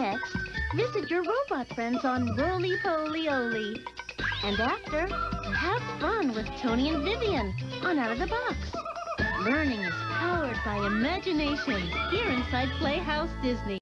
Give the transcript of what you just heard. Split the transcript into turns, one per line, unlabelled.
Next, visit your robot friends on Rolie, Polie, Olie. And after, have fun with Tony and Vivian on Out of the Box. Learning is powered by imagination here inside Playhouse Disney.